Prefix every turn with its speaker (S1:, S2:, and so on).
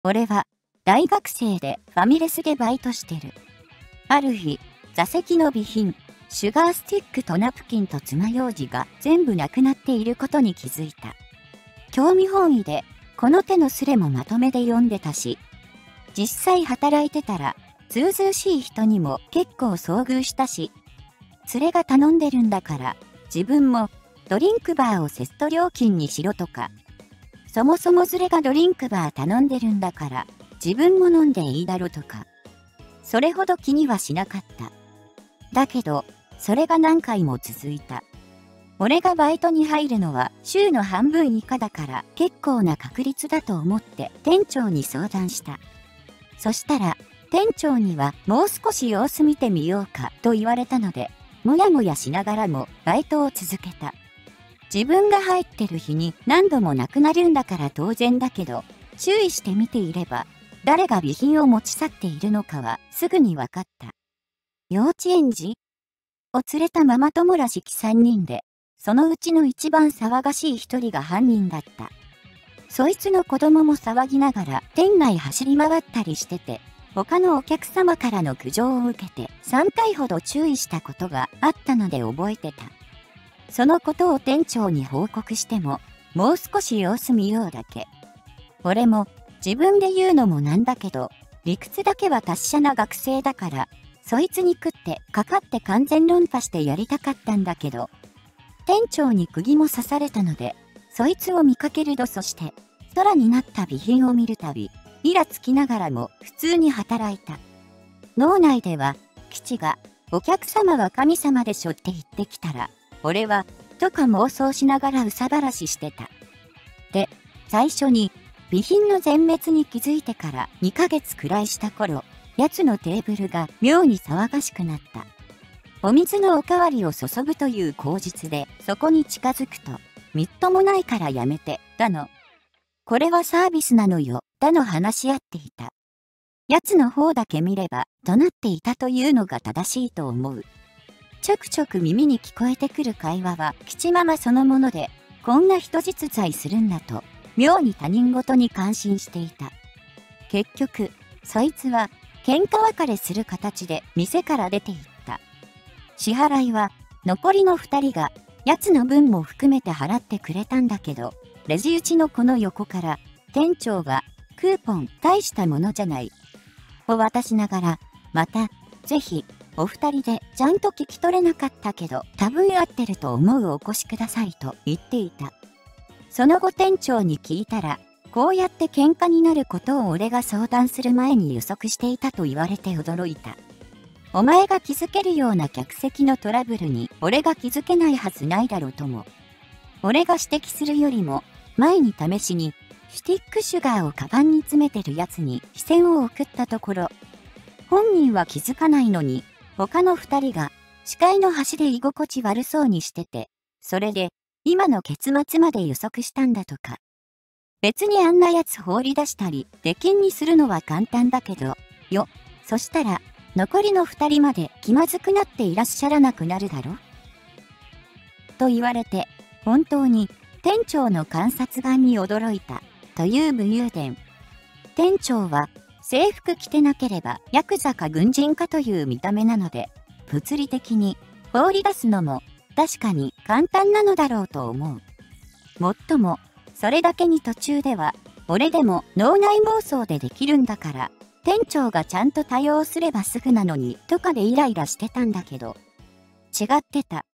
S1: 俺は大学生でファミレスでバイトしてる。ある日、座席の備品、シュガースティックとナプキンと爪楊枝が全部なくなっていることに気づいた。興味本位で、この手のスレもまとめで読んでたし、実際働いてたら、ずうずうしい人にも結構遭遇したし、連れが頼んでるんだから、自分もドリンクバーをセット料金にしろとか、そもそも連れがドリンクバー頼んでるんだから、自分も飲んでいいだろとか、それほど気にはしなかった。だけど、それが何回も続いた。俺がバイトに入るのは週の半分以下だから結構な確率だと思って店長に相談した。そしたら、店長にはもう少し様子見てみようかと言われたので、もやもやしながらもバイトを続けた。自分が入ってる日に何度もなくなるんだから当然だけど、注意して見ていれば、誰が備品を持ち去っているのかはすぐに分かった。幼稚園児を連れたママ友らしき3人で、そのうちの一番騒がしい1人が犯人だった。そいつの子供も騒ぎながら店内走り回ったりしてて、他のお客様からの苦情を受けて3回ほど注意したことがあったので覚えてた。そのことを店長に報告しても、もう少し様子見ようだけ。俺も自分で言うのもなんだけど、理屈だけは達者な学生だから、そいつに食ってかかって完全論破してやりたかったんだけど、店長に釘も刺されたので、そいつを見かけるとそして、空になった備品を見るたび、イラつきながらも普通に働いた。脳内では、吉が、お客様は神様でしょって言ってきたら、俺は、とか妄想しながらうさばらししてた。で、最初に、備品の全滅に気づいてから2ヶ月くらいした頃、奴のテーブルが妙に騒がしくなった。お水のおかわりを注ぐという口実でそこに近づくと、みっともないからやめて、だの。これはサービスなのよ、だの話し合っていた。奴の方だけ見れば、怒鳴っていたというのが正しいと思う。ちょくちょく耳に聞こえてくる会話は、吉ママそのもので、こんな人実在するんだと、妙に他人事に感心していた。結局、そいつは、喧嘩別れする形で店から出て行った。支払いは、残りの2人が、奴の分も含めて払ってくれたんだけど、レジ打ちのこの横から、店長が、クーポン大したものじゃない。を渡しながら、また、ぜひ、お二人でちゃんと聞き取れなかったけど、多分合ってると思うお越しくださいと言っていた。その後店長に聞いたら、こうやって喧嘩になることを俺が相談する前に予測していたと言われて驚いた。お前が気づけるような客席のトラブルに俺が気づけないはずないだろうとも。俺が指摘するよりも前に試しにスティックシュガーをカバンに詰めてるやつに視線を送ったところ、本人は気づかないのに他の二人が視界の端で居心地悪そうにしてて、それで今の結末まで予測したんだとか。別にあんなやつ放り出したり出禁にするのは簡単だけど、よ、そしたら残りの2人まで気まずくなっていらっしゃらなくなるだろと言われて、本当に店長の観察眼に驚いたという武勇伝。店長は制服着てなければヤクザか軍人かという見た目なので、物理的に放り出すのも確かに簡単なのだろうと思う。もっとも、それだけに途中では、俺でも脳内妄想でできるんだから、店長がちゃんと対応すればすぐなのにとかでイライラしてたんだけど、違ってた。